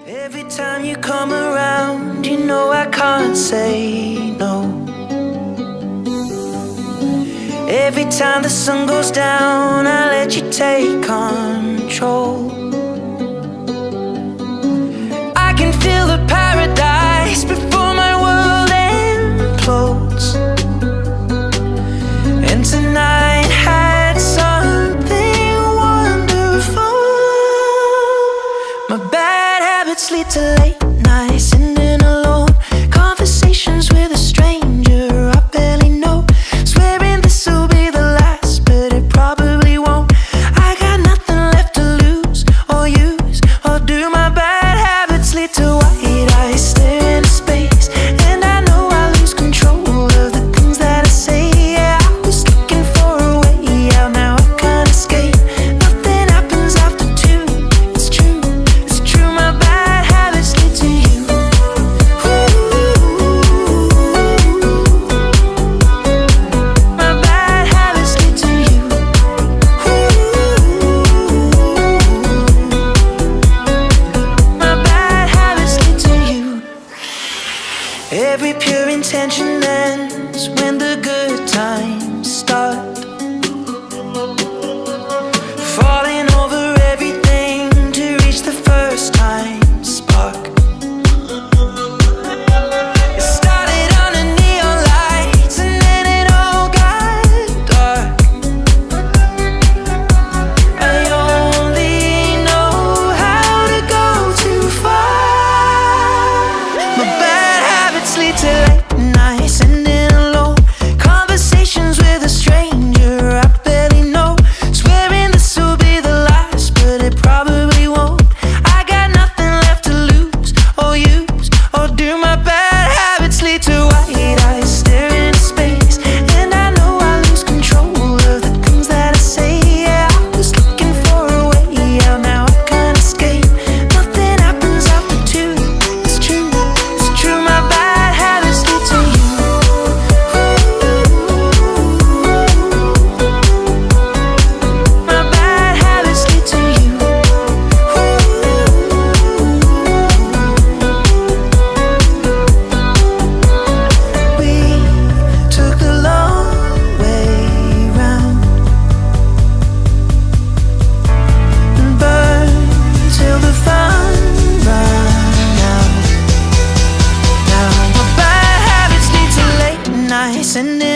Every time you come around, you know I can't say no. Every time the sun goes down, I let you take control. I can feel the paradise before my world implodes. And tonight had something wonderful. My bad habits lead to late nights, ending alone. Conversations with a stranger I barely know. Swearing this will be the last, but it probably won't. I got nothing left to lose or use or do. My bad habits lead to white eyes stare into space, and I know I lose control of the things that I say. Yeah, I was looking for a way out, now I can't escape. Nothing happens after two. It's true, it's true. My bad habits lead to you. My bad habits lead to you. My bad habits lead to you. Every pure intention ends when the good times start. Falling over everything to reach the first time spark. It started under neon lights and then it all got dark. I only know how to go too far. My bad habits lead to late nights, ending alone. Conversations with a stranger I barely know. Swearing this will be the last, but it probably won't. I got nothing left to lose or use or do. My bad habits lead to white eyes staring into space, and I know I lose control of the things that I say. Yeah, I was looking for a way out, now I can't escape. Nothing happens after two. It's true, it's true. My bad habits lead to you. My bad habits lead to you. We took the long way round and burned till the fun ran out. Now my bad habits lead to late nights, and